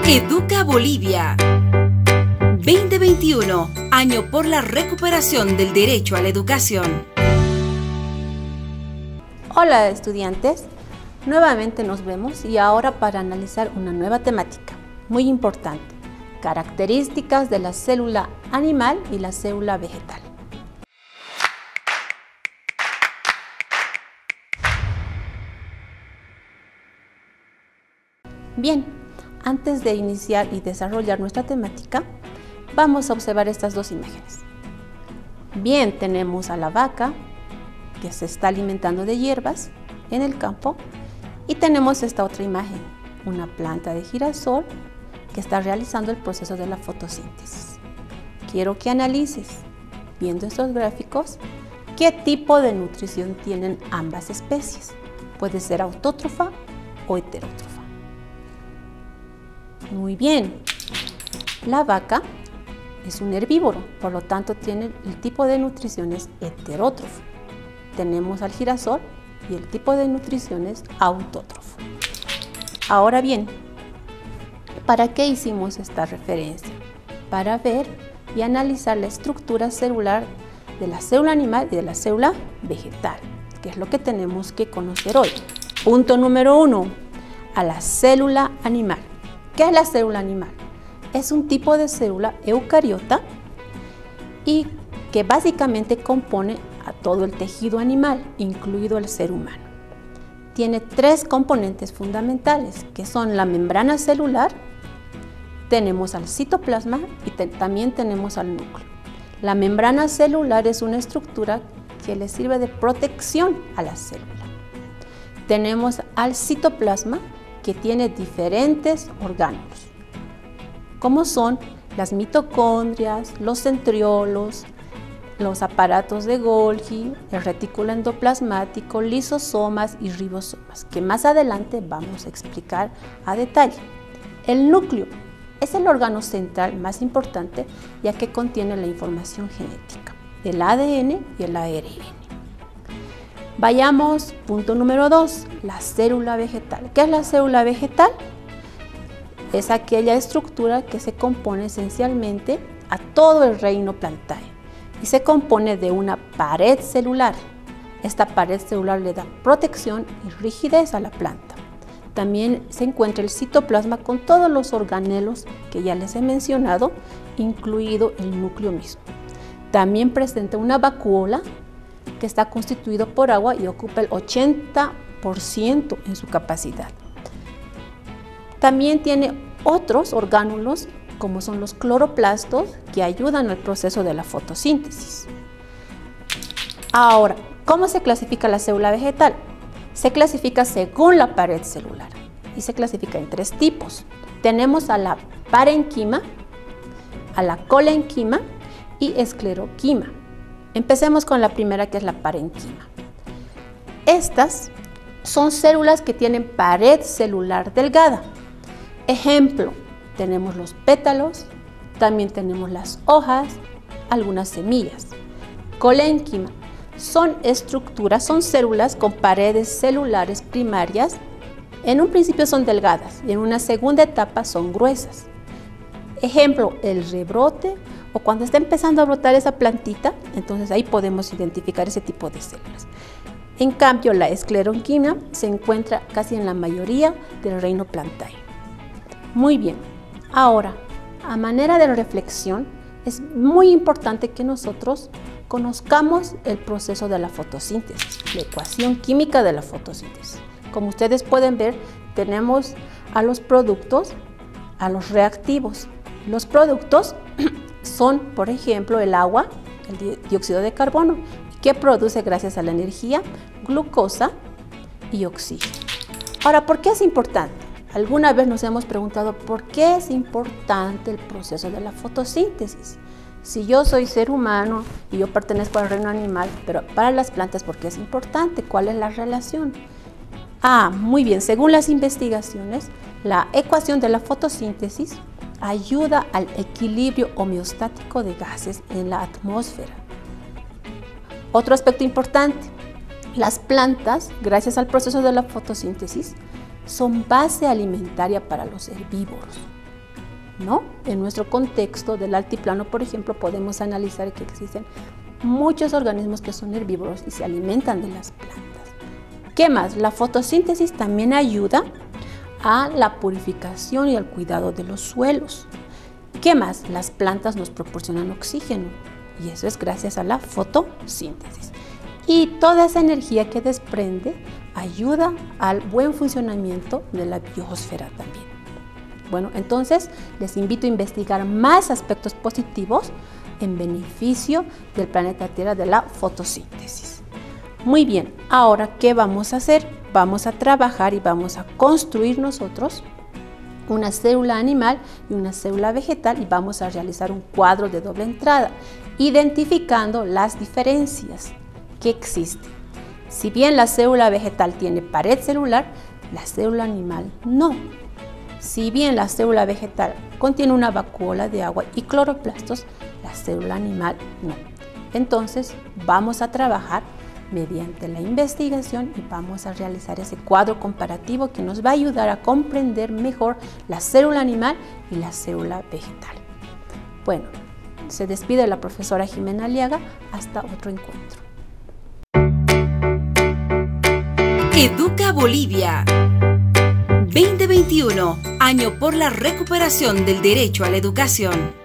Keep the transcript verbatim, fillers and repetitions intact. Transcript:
Educa Bolivia. veinte veintiuno, año por la recuperación del derecho a la educación. Hola estudiantes, nuevamente nos vemos y ahora para analizar una nueva temática muy importante, características de la célula animal y la célula vegetal. Bien, antes de iniciar y desarrollar nuestra temática, vamos a observar estas dos imágenes. Bien, tenemos a la vaca que se está alimentando de hierbas en el campo y tenemos esta otra imagen, una planta de girasol que está realizando el proceso de la fotosíntesis. Quiero que analices, viendo estos gráficos, qué tipo de nutrición tienen ambas especies. Puede ser autótrofa o heterótrofa. Muy bien, la vaca es un herbívoro, por lo tanto tiene el tipo de nutrición es heterótrofo. Tenemos al girasol y el tipo de nutrición es autótrofo. Ahora bien, ¿para qué hicimos esta referencia? Para ver y analizar la estructura celular de la célula animal y de la célula vegetal, que es lo que tenemos que conocer hoy. Punto número uno, a la célula animal. ¿Qué es la célula animal? Es un tipo de célula eucariota y que básicamente compone a todo el tejido animal, incluido el ser humano. Tiene tres componentes fundamentales, que son la membrana celular, tenemos al citoplasma y te, también tenemos al núcleo. La membrana celular es una estructura que le sirve de protección a la célula. Tenemos al citoplasma, que tiene diferentes orgánulos, como son las mitocondrias, los centriolos, los aparatos de Golgi, el retículo endoplasmático, lisosomas y ribosomas, que más adelante vamos a explicar a detalle. El núcleo es el órgano central más importante, ya que contiene la información genética del A D N y el A R N. Vayamos, punto número dos, la célula vegetal. ¿Qué es la célula vegetal? Es aquella estructura que se compone esencialmente a todo el reino plantae y se compone de una pared celular. Esta pared celular le da protección y rigidez a la planta. También se encuentra el citoplasma con todos los organelos que ya les he mencionado, incluido el núcleo mismo. También presenta una vacuola que está constituido por agua y ocupa el ochenta por ciento en su capacidad. También tiene otros orgánulos, como son los cloroplastos, que ayudan al proceso de la fotosíntesis. Ahora, ¿cómo se clasifica la célula vegetal? Se clasifica según la pared celular y se clasifica en tres tipos. Tenemos a la parenquima, a la colenquima y escleroquima. Empecemos con la primera, que es la parenquima. Estas son células que tienen pared celular delgada. Ejemplo, tenemos los pétalos, también tenemos las hojas, algunas semillas. Colénquima son estructuras, son células con paredes celulares primarias. En un principio son delgadas y en una segunda etapa son gruesas. Ejemplo, el rebrote o cuando está empezando a brotar esa plantita, entonces ahí podemos identificar ese tipo de células. En cambio, la escleroquima se encuentra casi en la mayoría del reino plantae. Muy bien, ahora, a manera de reflexión, es muy importante que nosotros conozcamos el proceso de la fotosíntesis, la ecuación química de la fotosíntesis. Como ustedes pueden ver, tenemos a los productos, a los reactivos. Los productos son, por ejemplo, el agua, el dióxido de carbono, que produce gracias a la energía, glucosa y oxígeno. Ahora, ¿por qué es importante? Alguna vez nos hemos preguntado por qué es importante el proceso de la fotosíntesis. Si yo soy ser humano y yo pertenezco al reino animal, pero para las plantas, ¿por qué es importante? ¿Cuál es la relación? Ah, muy bien, según las investigaciones, la ecuación de la fotosíntesis ayuda al equilibrio homeostático de gases en la atmósfera. Otro aspecto importante, las plantas, gracias al proceso de la fotosíntesis, son base alimentaria para los herbívoros. ¿no? En nuestro contexto del altiplano, por ejemplo, podemos analizar que existen muchos organismos que son herbívoros y se alimentan de las plantas. ¿Qué más? La fotosíntesis también ayuda a la purificación y al cuidado de los suelos. ¿Qué más? Las plantas nos proporcionan oxígeno y eso es gracias a la fotosíntesis. Y toda esa energía que desprende ayuda al buen funcionamiento de la biosfera también. Bueno, entonces les invito a investigar más aspectos positivos en beneficio del planeta Tierra de la fotosíntesis. Muy bien, ahora ¿qué vamos a hacer? Vamos a trabajar y vamos a construir nosotros una célula animal y una célula vegetal y vamos a realizar un cuadro de doble entrada, identificando las diferencias que existen. Si bien la célula vegetal tiene pared celular, la célula animal no. Si bien la célula vegetal contiene una vacuola de agua y cloroplastos, la célula animal no. Entonces vamos a trabajar mediante la investigación y vamos a realizar ese cuadro comparativo que nos va a ayudar a comprender mejor la célula animal y la célula vegetal. Bueno, se despide la profesora Jimena Aliaga. Hasta otro encuentro. Educa Bolivia. veinte veintiuno, año por la recuperación del derecho a la educación.